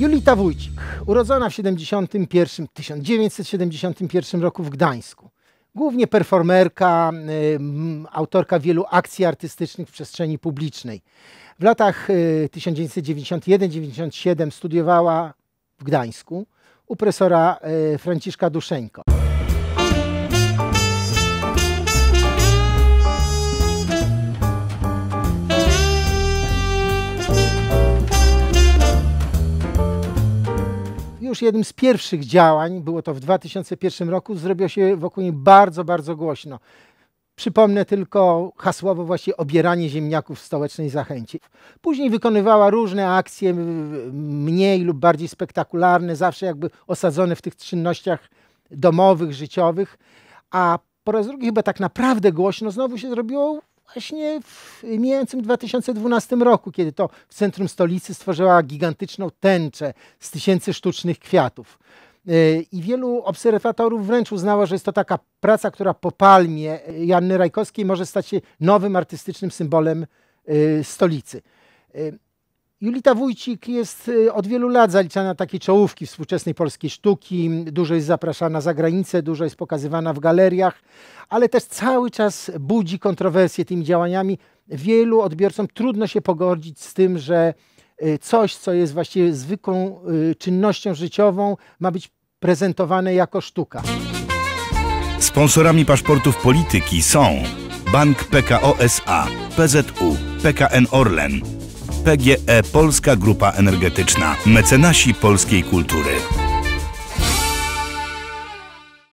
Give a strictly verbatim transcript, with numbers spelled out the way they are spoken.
Julita Wójcik, urodzona w tysiąc dziewięćset siedemdziesiątym pierwszym roku w Gdańsku. Głównie performerka, y, autorka wielu akcji artystycznych w przestrzeni publicznej. W latach y, tysiąc dziewięćset dziewięćdziesiątym pierwszym do dziewięćdziesiątego siódmego studiowała w Gdańsku u profesora y, Franciszka Duszeńko. Już jednym z pierwszych działań, było to w dwa tysiące pierwszym roku, zrobiło się wokół niej bardzo, bardzo głośno. Przypomnę tylko hasłowo właśnie obieranie ziemniaków w stołecznej Zachęcie. Później wykonywała różne akcje, mniej lub bardziej spektakularne, zawsze jakby osadzone w tych czynnościach domowych, życiowych. A po raz drugi chyba tak naprawdę głośno znowu się zrobiło właśnie w mijającym dwa tysiące dwunastym roku, kiedy to w centrum stolicy stworzyła gigantyczną tęczę z tysięcy sztucznych kwiatów. I wielu obserwatorów wręcz uznało, że jest to taka praca, która po palmie Joanny Rajkowskiej może stać się nowym artystycznym symbolem stolicy. Julita Wójcik jest od wielu lat zaliczana na takie czołówki współczesnej polskiej sztuki. Dużo jest zapraszana za granicę, dużo jest pokazywana w galeriach, ale też cały czas budzi kontrowersje tymi działaniami. Wielu odbiorcom trudno się pogodzić z tym, że coś, co jest właściwie zwykłą czynnością życiową, ma być prezentowane jako sztuka. Sponsorami paszportów polityki są Bank P K O S A, P Z U, P K N Orlen, P G E Polska Grupa Energetyczna, mecenasi polskiej kultury.